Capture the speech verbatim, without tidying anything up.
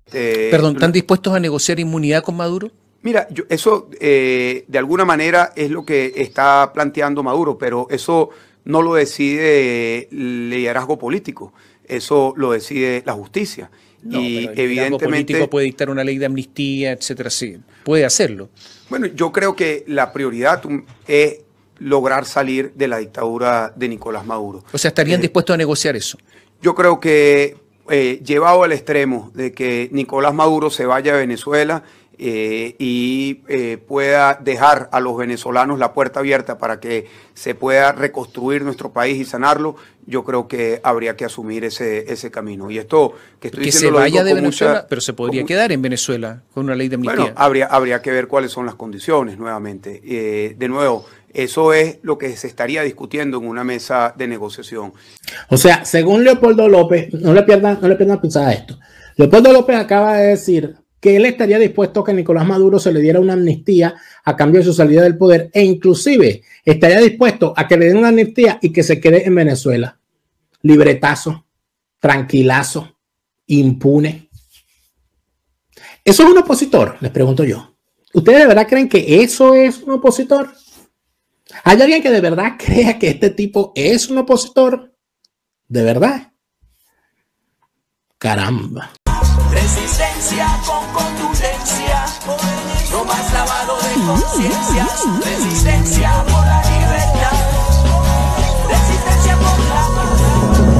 Eh, Perdón, ¿están dispuestos a negociar inmunidad con Maduro? Mira, yo, eso eh, de alguna manera es lo que está planteando Maduro, pero eso no lo decide el liderazgo político, eso lo decide la justicia. No, y pero el liderazgo evidentemente político puede dictar una ley de amnistía, etcétera, sí, puede hacerlo. Bueno, yo creo que la prioridad es lograr salir de la dictadura de Nicolás Maduro. O sea, ¿estarían Eh, dispuestos a negociar eso? Yo creo que eh, llevado al extremo de que Nicolás Maduro se vaya a Venezuela eh, y eh, pueda dejar a los venezolanos la puerta abierta para que se pueda reconstruir nuestro país y sanarlo, yo creo que habría que asumir ese, ese camino. Y esto que estoy Que se diciendo lo vaya digo de con Venezuela, mucha, pero se podría con, quedar en Venezuela con una ley de amnistía. Bueno, habría, habría que ver cuáles son las condiciones nuevamente. Eh, de nuevo, eso es lo que se estaría discutiendo en una mesa de negociación. O sea, según Leopoldo López, no le pierdan, no le pierdan pensar a esto. Leopoldo López acaba de decir que él estaría dispuesto a que Nicolás Maduro se le diera una amnistía a cambio de su salida del poder e inclusive estaría dispuesto a que le den una amnistía y que se quede en Venezuela. Libretazo, tranquilazo, impune. ¿Eso es un opositor? Les pregunto yo. ¿Ustedes de verdad creen que eso es un opositor? ¿Hay alguien que de verdad crea que este tipo es un opositor? ¿De verdad? Caramba. Resistencia con contundencia, no más lavado de conciencias. Resistencia por la libertad, resistencia por la paz.